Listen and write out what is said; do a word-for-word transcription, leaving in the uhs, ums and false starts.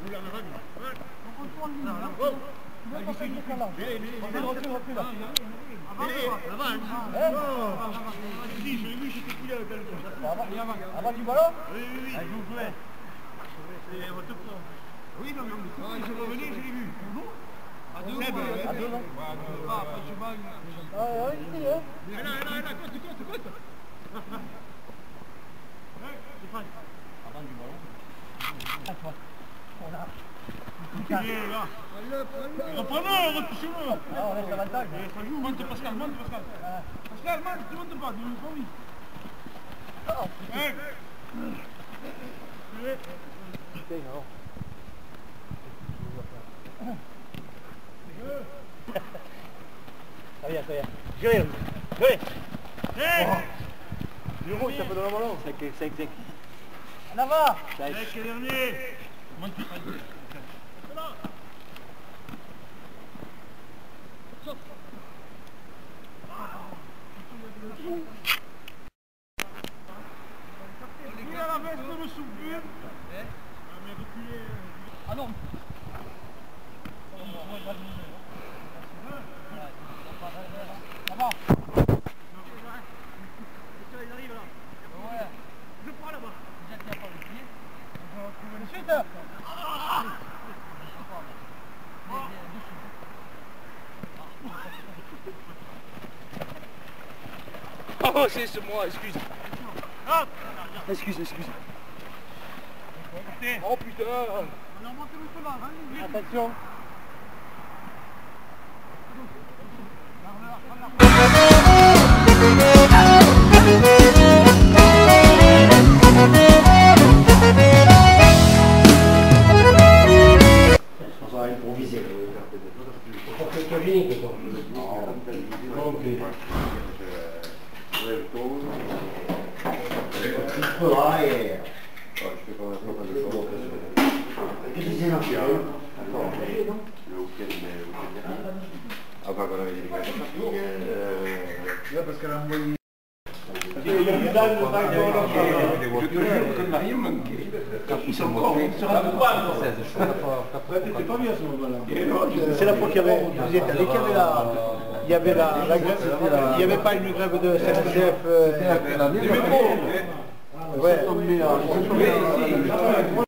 Avant du ballon? Oui, oui, oui. Je vous jouais. Oui, non, mais je suis revenu, je l'ai vu. À deux, à deux, non? Ah, je bats. Ah, oui, si, hein. Là, là, là, côte, côte, côte. Avant du ballon. On a. Reprenez, retouchez-le. Ah, on laisse l'avantage. Ça joue, monte Pascal, monte Pascal. Pascal, monte, tu montes pas, tu montes pas, oui. Putain, non. Ça y est, ça y est. Jouez, jouez. L'euro, il tape dans la ballon. cinq, cinq, cinq. En avant. cinq, dernier. Monte pas. Il a la veste de le souffle. Ah non. Là-bas. Il arrive là. Ouais. Je prends là-bas. Déjà qu'il n'y a pas le pied. Tout de suite. Oh, c'est c'est moi, excuse. Excuse, excuse. Oh putain. On a monté le chemin, hein. Attention. On va improviser. Pour que tu lignes, quoi. Il faudra et... Je fais pas maintenant de choses. Qu'est-ce que c'est là? Le week-end, mais le week-end dernier. Ah bah quand on avait des gars. Ouais, parce qu'elle a envoyé. Il y a plus d'âne de cinq dollars. C'est la fois qu'il y avait, vous êtes allé, qu'il y avait la, il y avait la, la grève, il n'y avait pas une grève de S N C F. Euh, C'était la ouais.